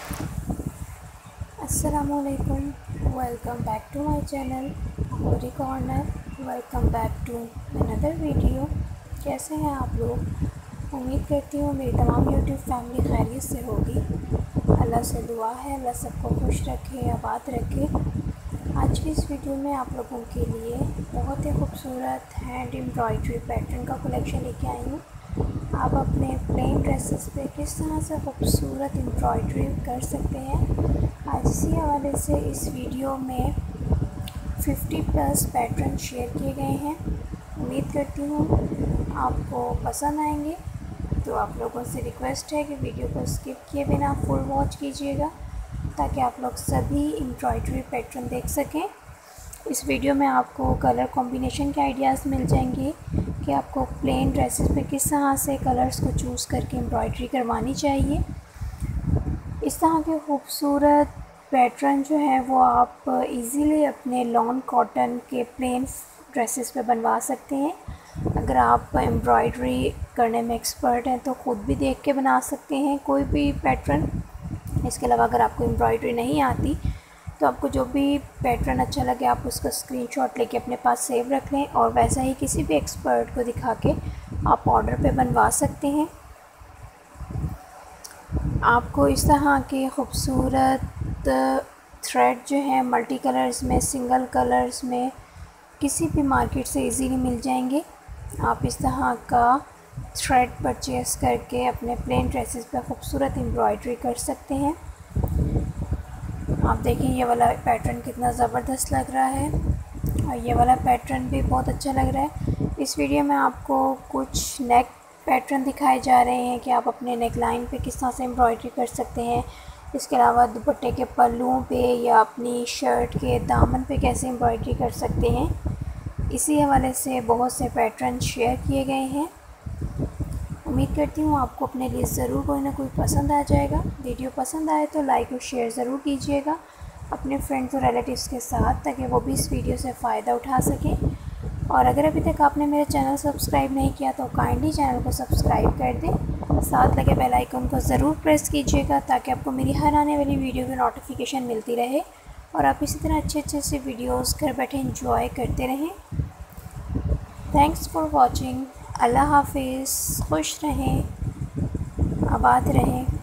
Assalamualaikum, welcome back to my channel Hori Corner। Welcome back to another video. कैसे हैं आप लोग? उम्मीद करती हूँ मेरी तमाम यूट्यूब फैमिली खैरियत से होगी। अल्लाह से दुआ है अल्लाह सबको खुश रखे, आबाद रखे। आज की इस वीडियो में आप लोगों के लिए बहुत ही खूबसूरत हैंड एम्ब्रॉयडरी पैटर्न का कलेक्शन लेके आई हूँ। आप अपने प्लेन ड्रेसेस पे किस तरह से खूबसूरत एम्ब्रॉयडरी कर सकते हैं, आज इसी हवाले से इस वीडियो में 50+ पैटर्न शेयर किए गए हैं। उम्मीद करती हूँ आपको पसंद आएंगे। तो आप लोगों से रिक्वेस्ट है कि वीडियो को स्किप किए बिना फुल वॉच कीजिएगा ताकि आप लोग सभी एम्ब्रॉयडरी पैटर्न देख सकें। इस वीडियो में आपको कलर कॉम्बिनेशन के आइडियाज़ मिल जाएंगे कि आपको प्लेन ड्रेसेस पे किस तरह से कलर्स को चूज़ करके एम्ब्रॉयडरी करवानी चाहिए। इस तरह के खूबसूरत पैटर्न जो है वो आप इजीली अपने लॉन कॉटन के प्लेन ड्रेसेस पे बनवा सकते हैं। अगर आप एम्ब्रॉयडरी करने में एक्सपर्ट हैं तो ख़ुद भी देख के बना सकते हैं कोई भी पैटर्न। इसके अलावा अगर आपको एम्ब्रॉयडरी नहीं आती तो आपको जो भी पैटर्न अच्छा लगे आप उसका स्क्रीनशॉट लेके अपने पास सेव रख लें और वैसा ही किसी भी एक्सपर्ट को दिखा के आप ऑर्डर पे बनवा सकते हैं। आपको इस तरह के खूबसूरत थ्रेड जो है मल्टी कलर्स में, सिंगल कलर्स में किसी भी मार्केट से इजीली मिल जाएंगे। आप इस तरह का थ्रेड परचेस करके अपने प्लेन ड्रेसेस पर खूबसूरत एम्ब्रॉयडरी कर सकते हैं। आप देखिए ये वाला पैटर्न कितना ज़बरदस्त लग रहा है और ये वाला पैटर्न भी बहुत अच्छा लग रहा है। इस वीडियो में आपको कुछ नेक पैटर्न दिखाए जा रहे हैं कि आप अपने नेक लाइन पे किस तरह से एम्ब्रॉयडरी कर सकते हैं। इसके अलावा दुपट्टे के पल्लुओं पे या अपनी शर्ट के दामन पे कैसे एम्ब्रॉयडरी कर सकते हैं। इसी हवाले से बहुत से पैटर्न शेयर किए गए हैं। उम्मीद करती हूँ आपको अपने लिए ज़रूर कोई ना कोई पसंद आ जाएगा। वीडियो पसंद आए तो लाइक और शेयर ज़रूर कीजिएगा अपने फ्रेंड्स और रिलेटिव्स के साथ ताकि वो भी इस वीडियो से फ़ायदा उठा सकें। और अगर अभी तक आपने मेरा चैनल सब्सक्राइब नहीं किया तो काइंडली चैनल को सब्सक्राइब कर दें, साथ लगे बेल आइकन को ज़रूर प्रेस कीजिएगा ताकि आपको मेरी हर आने वाली वीडियो की नोटिफिकेशन मिलती रहे और आप इसी तरह अच्छे से वीडियोस घर बैठे एंजॉय करते रहें। Thanks for watching. अल्लाह हाफिज़। खुश रहें, आबाद रहें।